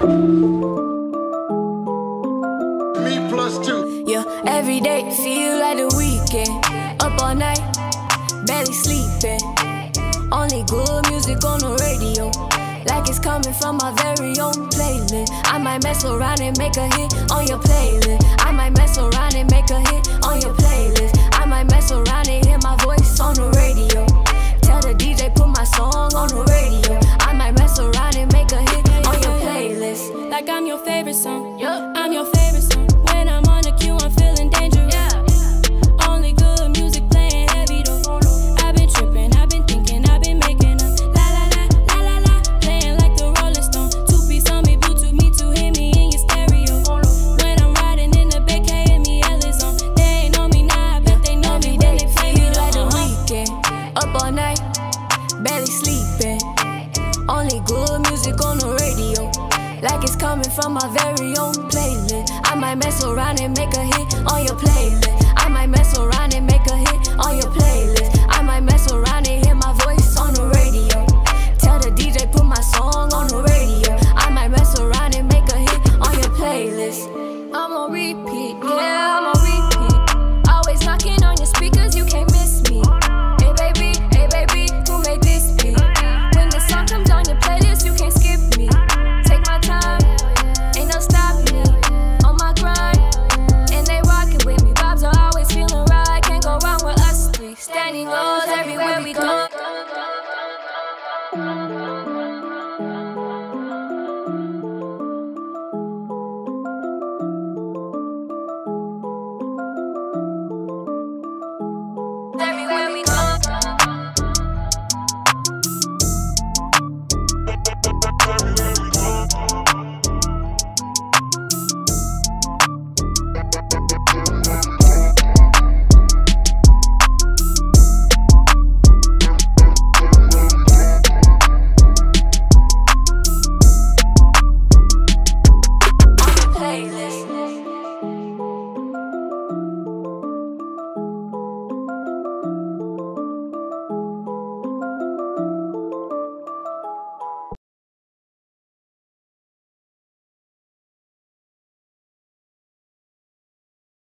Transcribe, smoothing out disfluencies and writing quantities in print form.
Me+2. Yeah, every day feel like the weekend. Up all night, barely sleeping. Only good music on the radio, like it's coming from my very own playlist. I might mess around and make a hit on your playlist. I might mess around and make a hit on your playlist. I might mess around and hear my voice on the radio. Tell the DJ put my song on the radio. I might mess around and make a hit on your playlist. Like I'm your favorite song, I'm your favorite song. When I'm on the queue, I'm feeling dangerous. Only good music playing heavy though. I've been tripping, I've been thinking, I've been making up. La la la, la la la, playing like the Rolling Stone. 2-piece on me, Bluetooth me to hear me in your stereo. When I'm riding in the back, KMEL is on. They ain't know me now, I bet they know me. Then they play me like the weekend. Up all night, barely sleeping. Only good music on the radio, like it's coming from my very own playlist. I might mess around and make a hit on your playlist. I might mess around and make a hit on your playlist. I might mess around and hear my voice on the radio. Tell the DJ put my song on the radio. I might mess around and make a hit on your playlist. I'm on repeat, yeah, I'm on repeat. Always knocking on your speakers, you can't miss me. Hey baby, who made this beat? When the song comes on your playlist, you can't skip me. Take my time, ain't no stopping me. On my grind, and they rockin' with me. Vibes are always feeling right, can't go wrong with us three. Standing lows everywhere we go.